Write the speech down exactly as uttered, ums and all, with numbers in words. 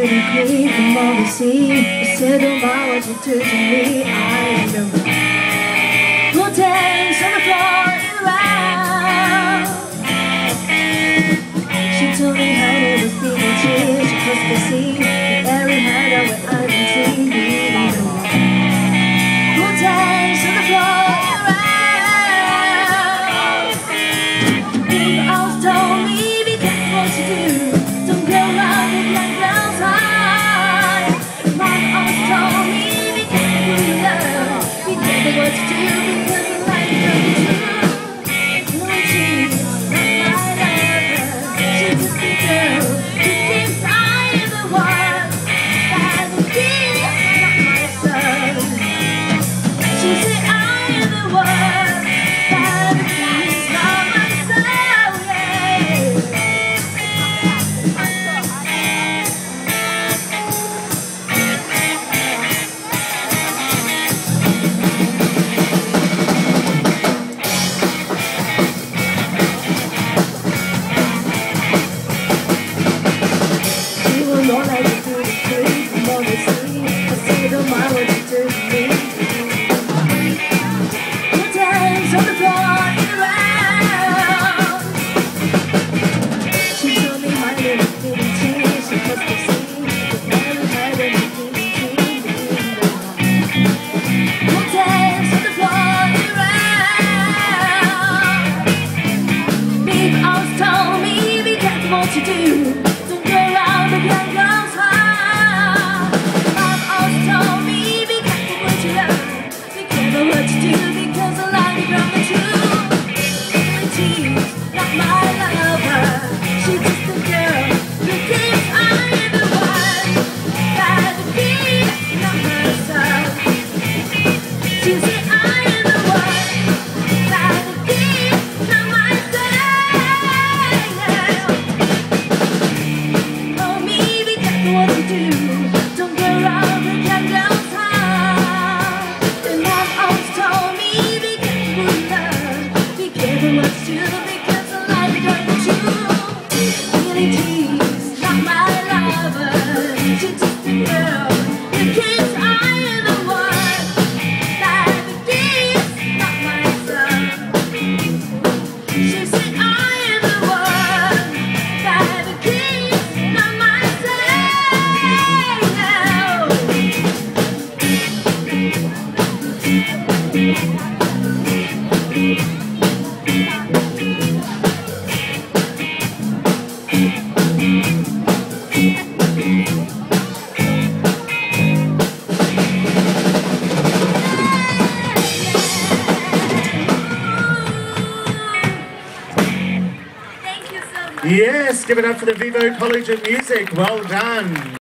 couldn't clean from all the sea. You said, oh my, what you do to me, I know. We'll dance on the floor around. She told me how to was feeling tears. She crossed the sea, the every hand out where I didn't see me. We'll dance on the floor around. People always told me, be careful what you do. Don't go around with young girls high. Mom always told me, be careful who you love. Be careful what you do, because the life is only true. No, she's not my lover. She's just a girl who thinks I am the one that will be not my son. She said I am the one that will be not my son. More like you do the street, more the sea. I say, don't mind what you do to me. We'll dance on the floor around. She told me my little feeling change. She must have seen the never had anything between me and the one. We'll dance on the floor around. Big always told me, be careful what you do. Don't go around with young girls high. Mom always told me, be careful what you love. Be careful what you do, because the line is from the truth. She's not my lover. She's just a girl who thinks I am the one that will be not her son. She said I am the one that will be not my son. What to do, don't go around with young girls high. And mom always told me, be careful who you love. Be careful what you do, because the life is going to choose. Really, she's not my lover. She's just a girl who thinks I am the one that begins, not my son. She said I am the one that begins, not my son. Yes, give it up for the Vivo College of Music. Well done.